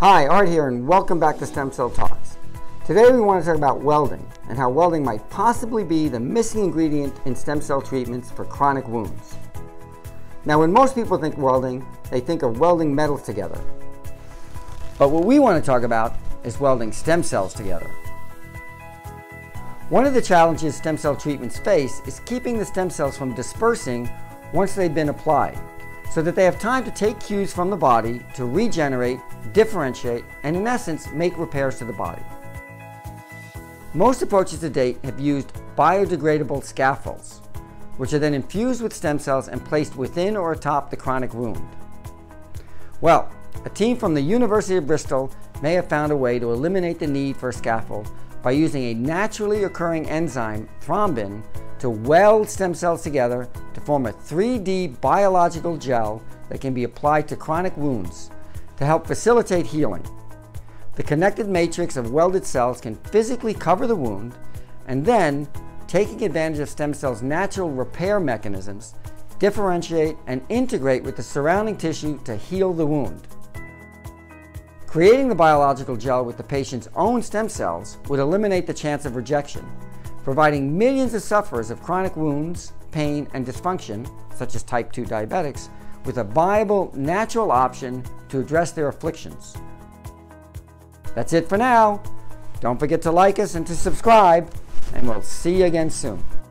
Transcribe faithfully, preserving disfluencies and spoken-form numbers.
Hi, Art here, and welcome back to Stem Cell Talks. Today we want to talk about welding and how welding might possibly be the missing ingredient in stem cell treatments for chronic wounds. Now, when most people think welding, they think of welding metals together. But what we want to talk about is welding stem cells together. One of the challenges stem cell treatments face is keeping the stem cells from dispersing once they've been applied, so that they have time to take cues from the body to regenerate, differentiate, and in essence, make repairs to the body. Most approaches to date have used biodegradable scaffolds, which are then infused with stem cells and placed within or atop the chronic wound. Well, a team from the University of Bristol may have found a way to eliminate the need for a scaffold by using a naturally occurring enzyme, thrombin, to weld stem cells together to form a three D biological gel that can be applied to chronic wounds to help facilitate healing. The connected matrix of welded cells can physically cover the wound, and then, taking advantage of stem cells' natural repair mechanisms, differentiate and integrate with the surrounding tissue to heal the wound. Creating the biological gel with the patient's own stem cells would eliminate the chance of rejection, providing millions of sufferers of chronic wounds, pain, and dysfunction, such as type two diabetics, with a viable, natural option to address their afflictions. That's it for now. Don't forget to like us and to subscribe, and we'll see you again soon.